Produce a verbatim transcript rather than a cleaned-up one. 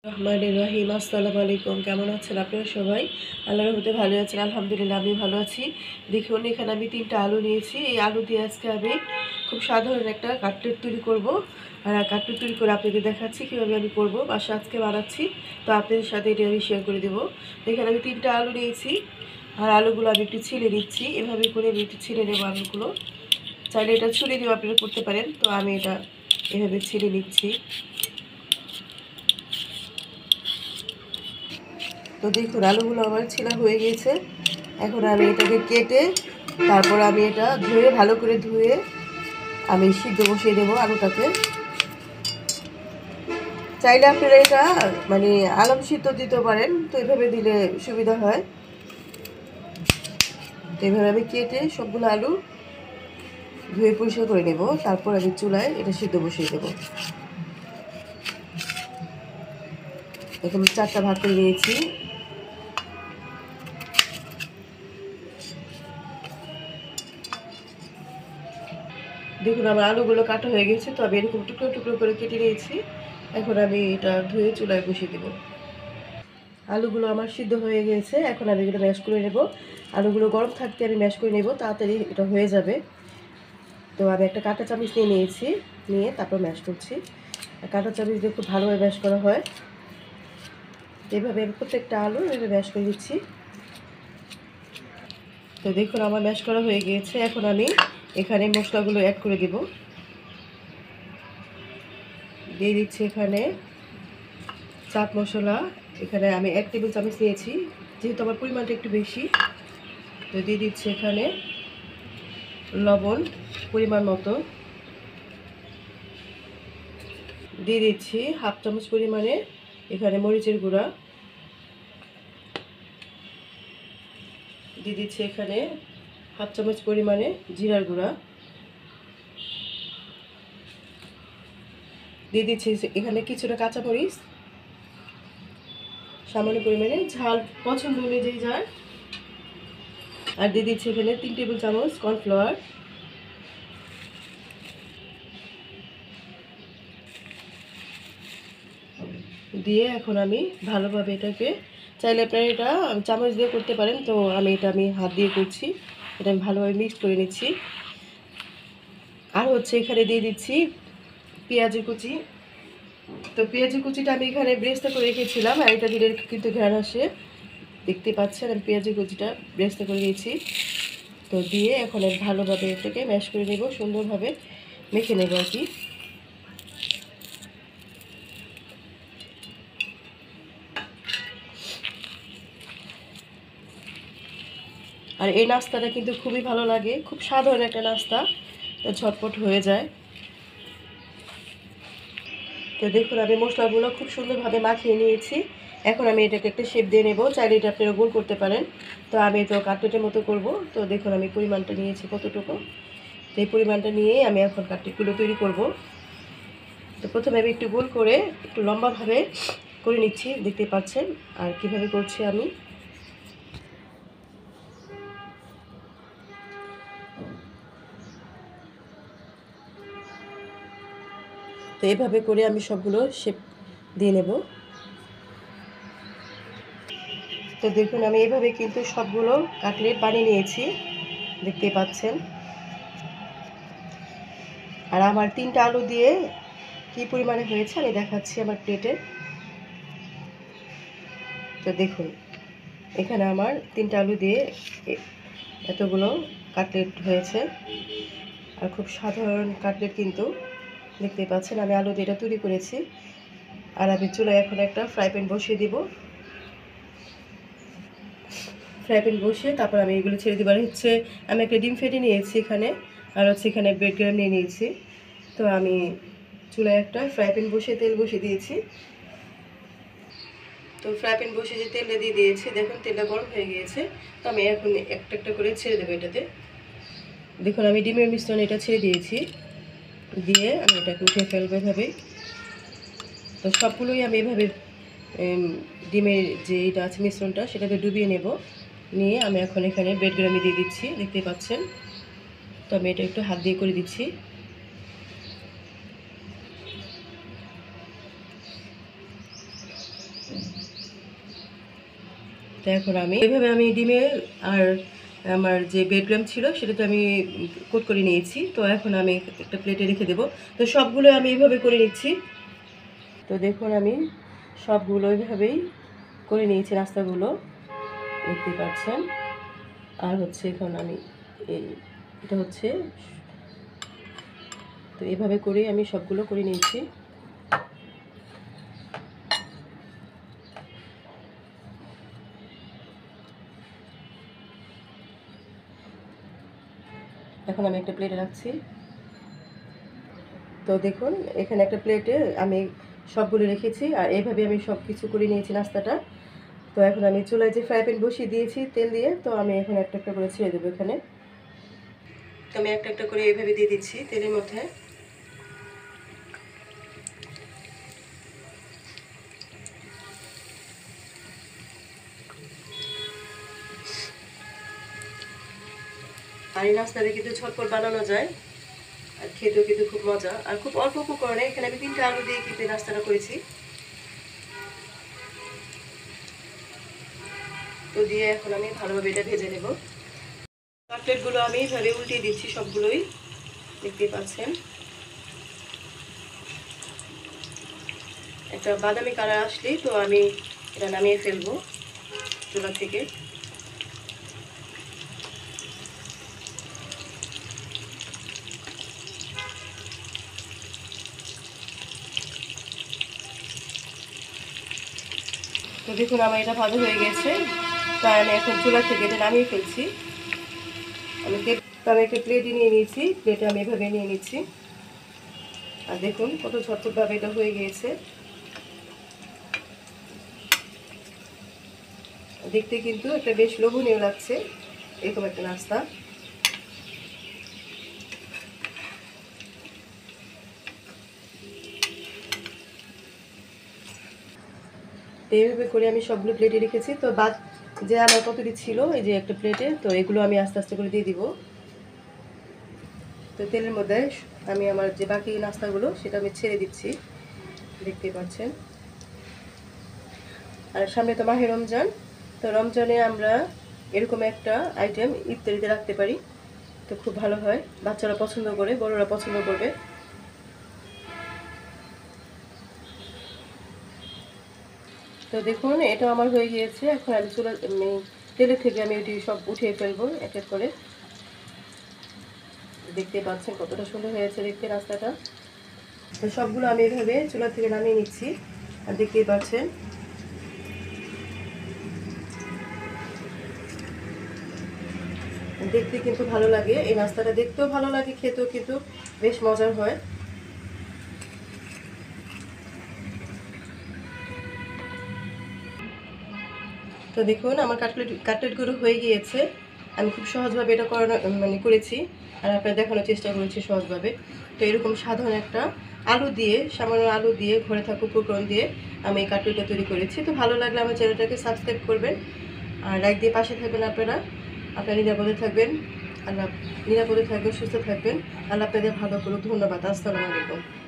রহমানির রহিম। আসসালামু আলাইকুম। কেমন আছেন আপনারা সবাই? আল্লাহর রহমতে ভালো আছেন। আলহামদুলিল্লাহ আমি ভালো আছি। দেখুন এখানে আমি তিনটা আলু নিয়েছি। এই আলু দিয়ে আজকে আমি খুব সাধারণ একটা কাটলেট তৈরি করব। আর কাটলেট তৈরি করে আপনাদের দেখাচ্ছি কীভাবে আমি করব, বাসা আজকে বানাচ্ছি। তো আপনাদের সাথে এটা আমি শেয়ার করে দেবো। এখানে আমি তিনটা আলু নিয়েছি আর আলুগুলো আমি একটু ছিলে দিচ্ছি। এভাবে করে আমি একটু ছিলে নেবো আলুগুলো। চাইলে এটা ছুলে দিয়েও আপনারা করতে পারেন। তো আমি এটা এভাবে ছিলে নিচ্ছি। তো দেখুন আলুগুলো আমার ছেলা হয়ে গেছে। এখন আমি এটাকে কেটে তারপর আমি এটা ধুয়ে ভালো করে ধুয়ে আমি সিদ্ধ বসিয়ে দেবো আলুটাকে। চাইলে আপনারা এটা মানে আলম সিদ্ধ দিতে পারেন, তো এভাবে দিলে সুবিধা হয়। তো এভাবে আমি কেটে সবগুলো আলু ধুয়ে পরিষ্কার করে নেব, তারপর আমি চুলায় এটা সিদ্ধ বসিয়ে দেবো। এখন চারটা ভাগ করে নিয়েছি। দেখুন আমার আলুগুলো কাটা হয়ে গেছে, তো আমি এরকম টুকরো টুকরো করে কেটে নিয়েছি। এখন আমি এটা ধুয়ে চুলায় বসিয়ে দেবো। আলুগুলো আমার সিদ্ধ হয়ে গেছে, এখন আমি এগুলো ম্যাশ করে নেব। আলুগুলো গরম থাকতে আমি ম্যাশ করে নেব, তাড়াতাড়ি এটা হয়ে যাবে। তো আমি একটা কাঁটা চামচ নিয়ে নিয়েছি, নিয়ে তারপর ম্যাশ করছি। কাঁটা চামচ দিয়ে খুব ভালোভাবে ম্যাশ করা হয়। এভাবে আমি প্রত্যেকটা আলু এভাবে ম্যাশ করে দিচ্ছি। তো দেখুন আমার ম্যাশ করা হয়ে গিয়েছে। এখন আমি এখানে মশলাগুলো অ্যাড করে দেব। দিয়ে দিচ্ছি এখানে চাট মশলা। এখানে আমি এক টেবিল চামচ নিয়েছি, যেহেতু আমার পরিমাণটা একটু বেশি। তো দিয়ে দিচ্ছি এখানে লবণ পরিমাণ মতো, দিয়ে দিচ্ছি হাফ চামচ পরিমাণে এখানে মরিচের গুঁড়া, দিয়ে দিচ্ছি এখানে হাফ চামচ পরিমাণে জিরার গুঁড়া, দিয়ে দিচ্ছি এখানে কিছুটা কাঁচামরিচ, সামান্য পরিমাণে ঝাল পছন্দ অনুযায়ী যার, আর দিয়ে দিচ্ছি এখানে তিন টেবিল চামচ কর্নফ্লাওয়ার। দিয়ে এখন আমি ভালোভাবে এটাকে, চাইলে আপনারা এটা চামচ দিয়ে করতে পারেন, তো আমি এটা আমি হাত দিয়ে করছি। এটা আমি ভালোভাবে মিক্স করে নিচ্ছি। আর হচ্ছে এখানে দিয়ে দিচ্ছি পেঁয়াজের কুচি। তো পেঁয়াজের কুচিটা আমি এখানে ব্রেস্তা করে রেখেছিলাম, আর এটা দিলে কিন্তু ঘ্রাণ আসে। দেখতে পাচ্ছেন আমি পেঁয়াজের কুচিটা ব্রেস্তা করে দিয়েছি। তো দিয়ে এখন ভালোভাবে এটাকে ম্যাশ করে নেব, সুন্দরভাবে মেখে নেব আর কি। আর এই নাস্তাটা কিন্তু খুবই ভালো লাগে, খুব সাধারণ একটা নাস্তা, তো ঝটপট হয়ে যায়। তো দেখুন আমি মশলাগুলো খুব সুন্দরভাবে মাখিয়ে নিয়েছি। এখন আমি এটাকে একটা শেপ দিয়ে নেব, চাইলে এটা আপনারা গোল করতে পারেন। তো আমি তো কাটলেটের মতো করব। তো দেখুন আমি পরিমাণটা নিয়েছি কতটুকু, তো এই পরিমাণটা নিয়ে আমি এখন কাটলেটগুলো তৈরি করব। তো প্রথমে আমি একটু গোল করে একটু লম্বাভাবে করে নিচ্ছি, দেখতে পাচ্ছেন। আর কিভাবে করছি আমি, তো এভাবে করে আমি সবগুলো শেপ দিয়ে নেব। তো দেখুন আমি এইভাবে কিন্তু সবগুলো কাটলেট বানিয়ে নিয়েছি, দেখতে পাচ্ছেন। আর আমার তিনটা আলু দিয়ে কী পরিমাণে হয়েছে আমি দেখাচ্ছি আমার প্লেটে। তো দেখুন এখানে আমার তিনটা আলু দিয়ে এতগুলো কাটলেট হয়েছে। আর খুব সাধারণ কাটলেট কিন্তু, দেখতে পাচ্ছেন আমি আলু দিয়ে এটা তৈরি করেছি। আর আমি চুলায় এখন একটা ফ্রাই প্যান বসিয়ে দিব। ফ্রাই প্যান বসিয়ে তারপর আমি এগুলো ছেড়ে দেবার হচ্ছে, আমি একটা ডিম ফেটে নিয়েছি এখানে, আর হচ্ছে এখানে ব্রেড ক্রাম নিয়ে নিয়েছি। তো আমি চুলায় একটা ফ্রাই প্যান বসিয়ে তেল বসিয়ে দিয়েছি। তো ফ্রাই প্যান বসিয়ে যে তেলটা দিয়ে দিয়েছি, দেখুন তেলটা গরম হয়ে গিয়েছে। তো আমি এখন একটা একটা করে ছেড়ে দেবো এটাতে। দেখুন আমি ডিমের মিশ্রণ এটা ছেড়ে দিয়েছি, দিয়ে আমি এটাকে উঠে ফেলবো এভাবে। তো সবগুলোই আমি এভাবে ডিমের যে এটা আছে মিশ্রণটা সেটাকে ডুবিয়ে নেব। নিয়ে আমি এখন এখানে ব্রেড ক্রাম্ব দিয়ে দিচ্ছি, দেখতে পাচ্ছেন। তো আমি এটা একটু হাত দিয়ে করে দিচ্ছি। তো এখন আমি এইভাবে আমি ডিমে আর আমার যে ব্রেড ক্রাম্ব ছিল সেটাতে আমি কোট করে নিয়েছি। তো এখন আমি একটা প্লেটে রেখে দেবো। তো সবগুলো আমি এইভাবে করে নিচ্ছি। তো দেখুন আমি সবগুলো এইভাবেই করে নিয়েছি নাস্তাগুলো, দেখতে পাচ্ছেন। আর হচ্ছে এখন আমি এই এটা হচ্ছে, তো এভাবে করে আমি সবগুলো করে নিয়েছি। এখন আমি একটা প্লেটে রাখছি। তো দেখুন এখানে একটা প্লেটে আমি সবগুলো রেখেছি, আর এইভাবে আমি সব কিছু করে নিয়েছি নাস্তাটা। তো এখন আমি চুলায় যে ফ্রাই প্যান বসিয়ে দিয়েছি তেল দিয়ে, তো আমি এখন একটা একটা করে ছেড়ে দেবো এখানে। তো আমি একটা একটা করে এইভাবে দিয়ে দিচ্ছি তেলের মধ্যে। আর এই নাস্তাটা কিন্তু ঝটপট বানানো যায়, আর খেতেও কিন্তু খুব মজা, আর খুব অল্প উপকরণে। এখানে আমি তিনটা আলু দিয়ে কিন্তু নাস্তাটা করেছি। তো দিয়ে এখন আমি ভালোভাবে এটা ভেজে নেব। কাটলেটগুলো আমি এইভাবে উল্টিয়ে দিচ্ছি সবগুলোই, দেখতে পাচ্ছেন। একটা বাদামি কালার আসলেই তো আমি এটা নামিয়ে ফেলবো চুলা থেকে। তো দেখুন আমার এটা ভালো হয়ে গেছে, তাই আমি এখন চুলা থেকে এটা নামিয়ে ফেলছি। আমি তো আমি একটা প্লেটে নিয়ে নিয়েছি, প্লেটে আমি এভাবে নিয়ে নিচ্ছি। আর দেখুন কত ঝটপটভাবে এটা হয়ে গিয়েছে, দেখতে কিন্তু একটা বেশ লোভনীয় লাগছে এরকম একটা নাস্তা। এইভাবে করে আমি সবগুলো প্লেটে রেখেছি। তো বাদ যে আমার কতটি ছিল এই যে একটা প্লেটে, তো এগুলো আমি আস্তে আস্তে করে দিয়ে দিব। তো তেলের মধ্যে আমি আমার যে বাকি নাস্তাগুলো সেটা আমি ছেড়ে দিচ্ছি, দেখতে পাচ্ছেন। আর সামনে তো মাহে রমজান, তো রমজানে আমরা এরকম একটা আইটেম ইফতারিতে রাখতে পারি, তো খুব ভালো হয়। বাচ্চারা পছন্দ করে, বড়রা পছন্দ করবে। তো দেখুন এটা আমার হয়ে গিয়েছে। এখন আমি চুলা তেলের থেকে আমি এটি সব উঠিয়ে ফেলবো এক এক করে। দেখতে পাচ্ছেন কতটা সুন্দর হয়েছে দেখতে নাস্তাটা। তো সবগুলো আমি এভাবে চুলা থেকে নামিয়ে নিচ্ছি, আর দেখতেই পাচ্ছেন। দেখতে কিন্তু ভালো লাগে এই নাস্তাটা, দেখতেও ভালো লাগে, খেতেও কিন্তু বেশ মজার হয়। তো দেখুন আমার কাটলেট কাটলেটগুলো হয়ে গিয়েছে। আমি খুব সহজভাবে এটা করানো মানে করেছি, আর আপনারা দেখানোর চেষ্টা করেছি সহজভাবে। তো এরকম সাধারণ একটা আলু দিয়ে, সামান্য আলু দিয়ে, ঘরে থাকা উপকরণ দিয়ে আমি এই কাটলেটটা তৈরি করেছি। তো ভালো লাগলে আমার চ্যানেলটাকে সাবস্ক্রাইব করবেন, আর লাইক দিয়ে পাশে থাকবেন। আপনারা আপনারা নিরাপদে থাকবেন, আল্লাহ নিরাপদে থাকবেন, সুস্থ থাকবেন। আল্লাহ আপনাদের ভালো করুক। ধন্যবাদ। আসসালামু আলাইকুম।